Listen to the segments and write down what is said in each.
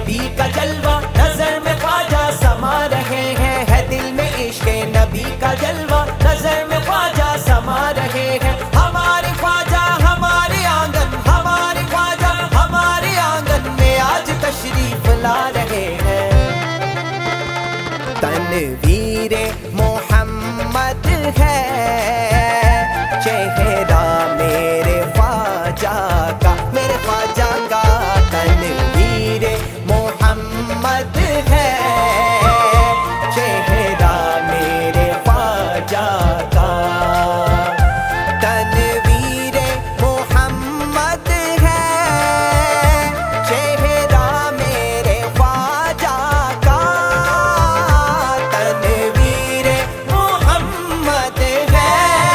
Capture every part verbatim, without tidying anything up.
नबी का जलवा, नजर में ख्वाजा समा रहे हैं। है दिल में इश्क नबी का जलवा, नजर में ख्वाजा समा रहे हैं। हमारे ख्वाजा हमारे आंगन, हमारे ख्वाजा हमारे आंगन में आज तशरीफ ला रहे हैं। तनवीर मोहम्मद है चेहरा मेरे ख्वाजा का, मेरे ख्वाजा का। तनवीर मोहम्मद है चेहरा मेरे ख्वाजा का। तनवीर मोहम्मद है चेहरा मेरे ख्वाजा का। तनवीर मोहम्मद है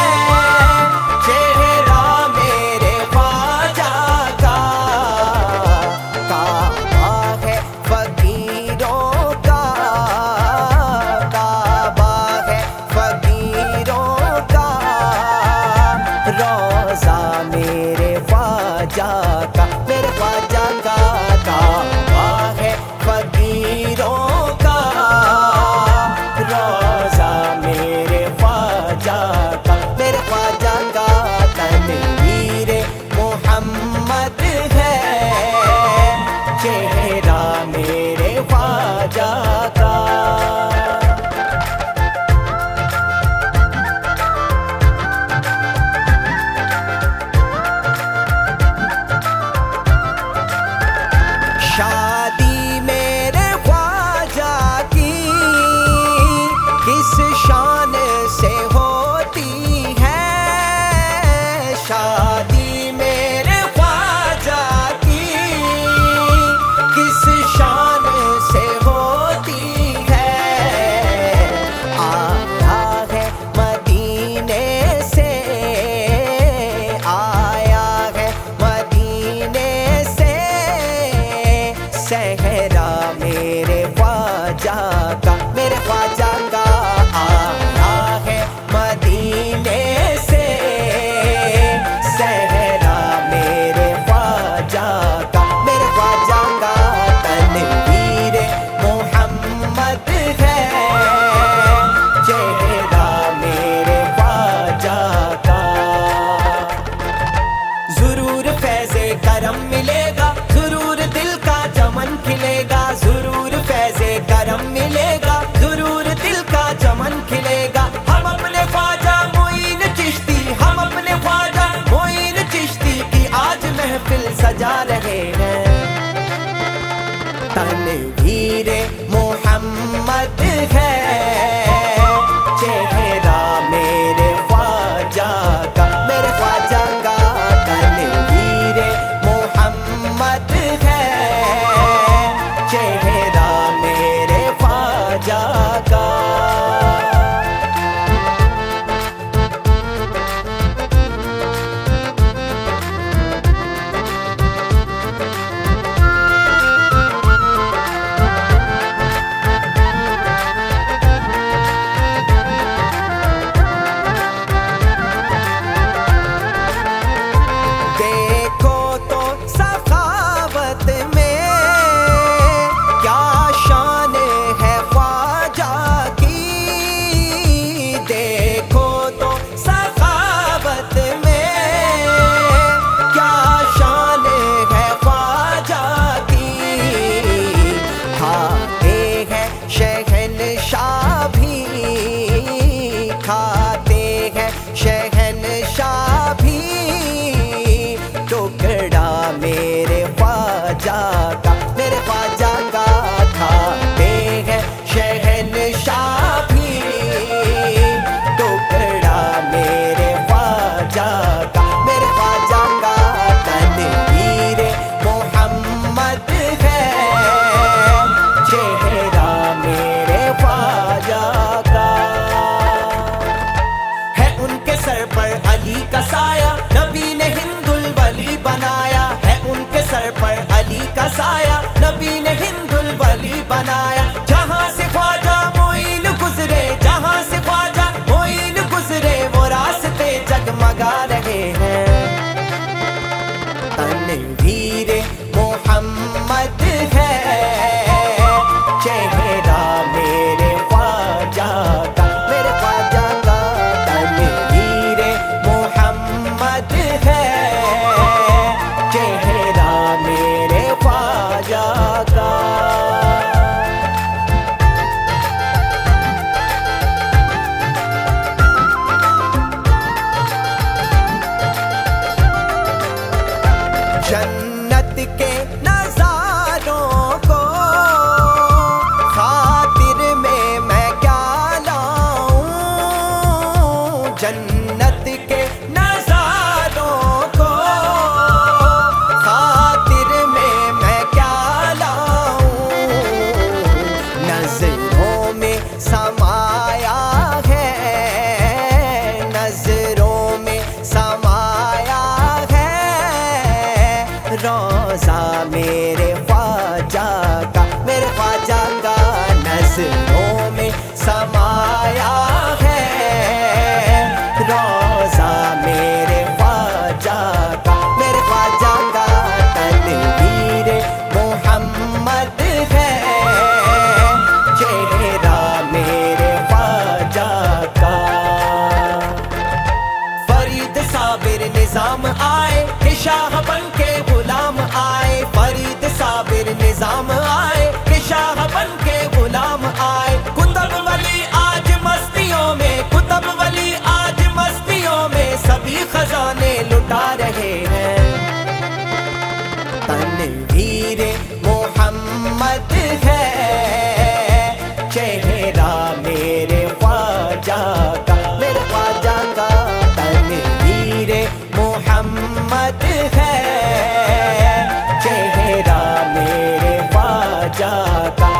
चेहरा मेरे ख्वाजा का। काबा है फकीरों का, काबा है फकीरों का। रोज़ा मेरे ख्वाजा का, मेरे ख्वाजा का। काबा है फकीरों का, रोज़ा मेरे ख्वाजा का, मेरे ख्वाजा का। तनवीर मोहम्मद है चेहरा मेरे ख्वाजा का। शादी मेरे ख्वाजा की किस शान से होती है। शादी मेरे ख्वाजा की किस शान से होती है। आया है मदीने से, आया है मदीने से। सहरा मेरे ख्वाजा का, मेरे ख्वाजा का। आया है मदीने से, सहरा मेरे ख्वाजा का, मेरे ख्वाजा का। तनवीर मोहम्मद है चेहरा मेरे ख्वाजा का। जरूर फैज़े करम मिलेगा, जरूर दिल का चमन खिलेगा। जरूर फैज़े करम मिलेगा, जरूर दिल का चमन खिलेगा। हम अपने ख्वाजा मोइन चिश्ती, हम अपने ख्वाजा मोइन चिश्ती की आज महफिल सजा रहे हैं। तनवीर मोहम्मद है चेहरा मेरे ख्वाजा का, मेरे ख्वाजा का। तनवीर मोहम्मद है चेहरा मेरे ख्वाजा का। देखो तो सखावत में क्या शान है ख्वाजा की। देखो तो सखावत में क्या शान है ख्वाजा की। खाते हैं शहनशाह भी, खाते हैं शहनशाह भी। टुकड़ा मेरे ख्वाजा का, मेरे ख्वाजा का। खाते हैं शहनशाह भी, टुकड़ा मेरे ख्वाजा का, मेरे ख्वाजा का। तनवीर मोहम्मद है चेहरा मेरे ख्वाजा का। है उनके सर पर अली का साया, नबी ने हिंदुल वली बनाया। है उनके सर पर अली का साया, नबी ने हिंदुल वली बनाया। जहां से ख्वाजा मोइन गुजरे, जहां से ख्वाजा मोइन गुजरे, वो रास्ते जगमगा रहे हैं। तनवीर मोहम्मद है जन्नत के नजारों को खातिर में मैं क्या लाऊं, जन्नत के नजारों को खातिर में मैं क्या लाऊं, नजरों में समाया है, नजरों में समाया रोज़ा मेरे ख्वाजा का, मेरे ख्वाजा का नज़रों में समाया है, रोज़ा मेरे ख्वाजा का, मेरे ख्वाजा का तनवीर मोहम्मद है, चेहरा मेरे ख्वाजा का। फरीद साबिर निज़ाम आए कि शाह बन के गुलाम आए, फरीद साबिर निज़ाम आए कि शाह बन के गुलाम आए, कुतुब वली आज मस्तियों में, कुतुब वली आज मस्तियों में सभी खजाने लुटा रहे हैं, तनवीर मोहम्मद है, चेहरा मेरे ख्वाजा का, मेरे ख्वाजा का तनवीर मोहम्मद है, चेहरा मेरे ख्वाजा का।